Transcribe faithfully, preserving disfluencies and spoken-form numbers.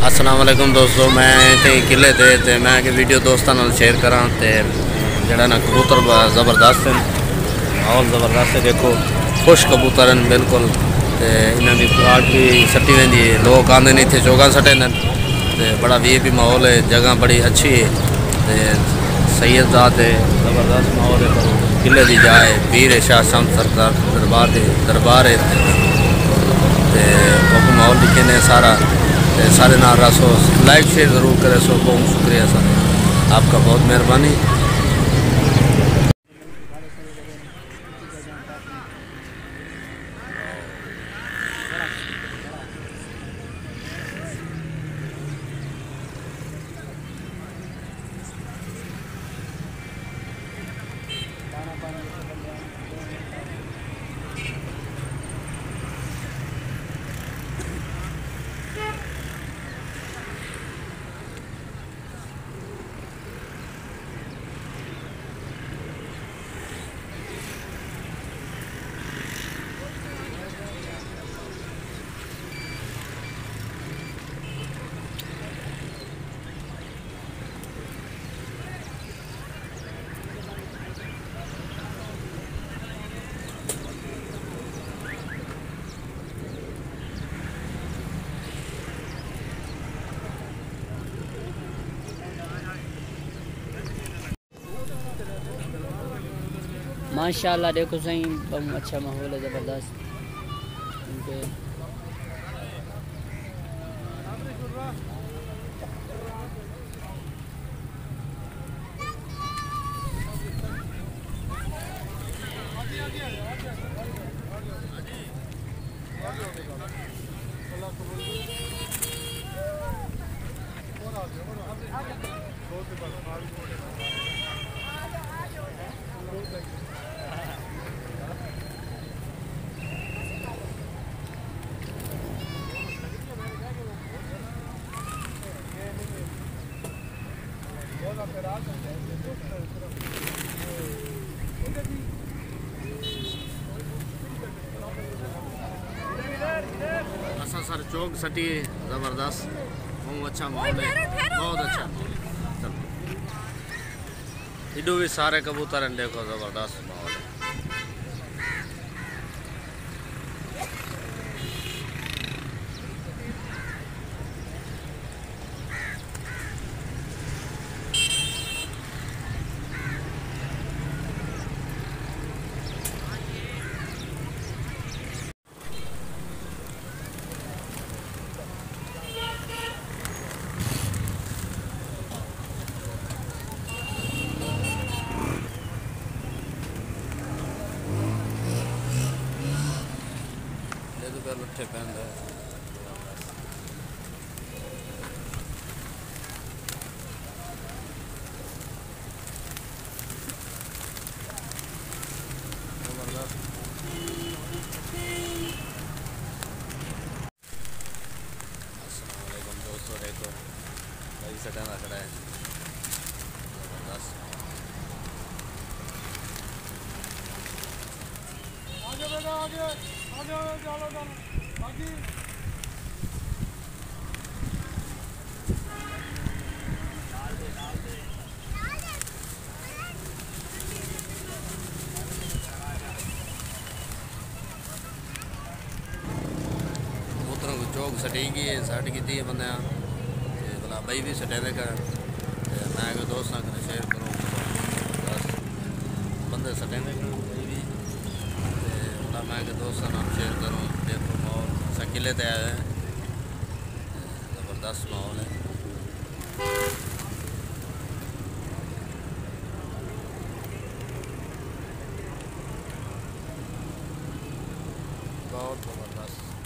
अस्सलाम वालेकुम दोस्तों, मैं इतने किले थे ते मैं कि वीडियो दोस्तों नाल शेयर करा ते जड़ा ना कबूतर ज़बरदस्त हैं, माहौल ज़बरदस्त है। देखो खुश कबूतर हैं बिल्कुल, ते इन्हां दी खुराक भी सट्टी वेंदी है। लोग आंदे ने इत्थे चोगा सटेंदे ते बड़ा वी पी माहौल है, जगह बड़ी अच्छी है ते सैयद ज़ात है, ज़बरदस्त माहौल है। किले दी जाए पीर शाह शम्स सरकार दरबार है दरबार है ते माहौल दिखे ने सारा सारे नाल रसो लाइक शेयर ज़रूर करे। सो बहुत शुक्रिया सर, आपका बहुत मेहरबानी। माशाल्लाह देखो सही, बहुत अच्छा माहौल है, ज़बरदस्त। असा सर चौक सटी ज़बरदस्त, बहुत अच्छा माहौल है, बहुत अच्छा माहौल है। इडू भी सारे कबूतर हैं, देखो ज़बरदस्त माहौल है। लुट्ठे पहनता है अस्सलाम वालेकुम दोस्तों, देखो भाई सटाना खड़ा है ज़बरदस्त। आगे बेटा आगे आगे चलो चलो बाकी कबूतरों को चौक सटेगी सट की बंद भला बई भी सटे दे कर मैं दोस्तों कने शेयर करूँ बस बंदे सटे दे कर बई भी भला मैं दोस्तों नाम शेयर करूँ। देखो माहौल असा किले ते आए हैं, ज़बरदस्त माहौल है। बहुत ज़बरदस्त।